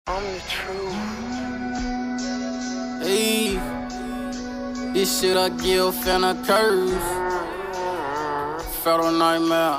I'm the truth. Hey, this shit I give finna curve. Federal nightmare.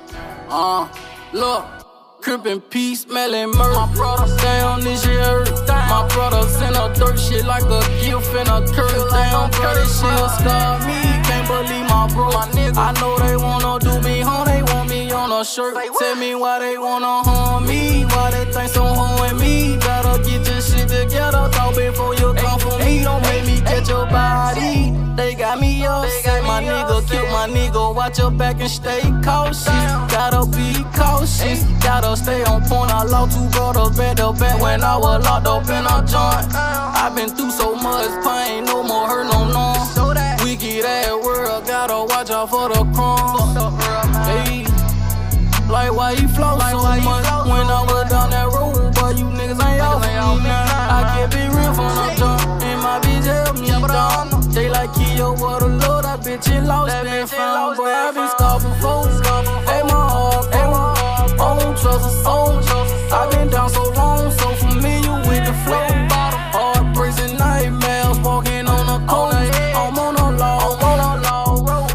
Look, crippin' peace, smelling murder. My products down this year. My products in a dirt shit like a gift in a curse. Damn, bro, this shit'll scar me. Can't believe my bro. I know they wanna do me home. They want me on a shirt. Tell me why they wanna harm me. Why they think so hard with me. Better get your shit together. Talk before you come for me. Don't make me catch your body. They got me upset. My nigga killed my nigga. Watch your back and stay cautious. Gotta be cautious. Gotta stay on point. I lost two brothers back to back when I was locked up in a joint. I been through so much pain. No more hurt, no none. Wicked ass world. Gotta watch out for the crumbs. Hey, like why you flow so much? When I was down that road, but you niggas ain't off me now. I kept it real from the jump, and my bitch helped me down. They like Kerrio, what a load, that bitch ain't lost, been found. Boy, I been scarred before. Hey, my heart, I don't trust a soul. I been down so long, so familiar with the flow. Heartbreaks and nightmares, walking on the corner. I'm on a long road.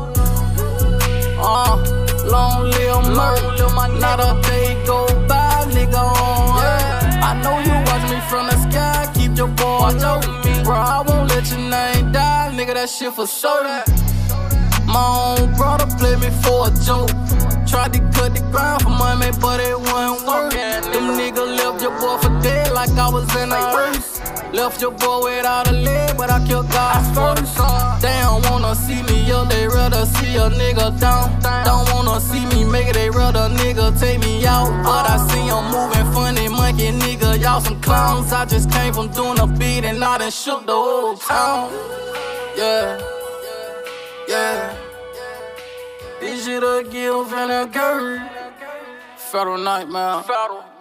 Long live murder, not a day go by, nigga on earth. I know you watch me from the sky, keep your boys over me. Bro, I won't let your name die, nigga, that shit for certain. My own brother played me for a joke. Tried to cut the ground for money, but it wouldn't work. Them niggas left your boy for dead like I was in a hearse. Left your boy without a leg, but I killed God first. They don't wanna see me up, they rather see a nigga down. Don't wanna see me make it, they rather nigga take me out. But I see them moving funny, monkey nigga, y'all some clowns. I just came from doing a beat and I done shook the whole town. Yeah. This shit a give and a curve. Federal nightmare.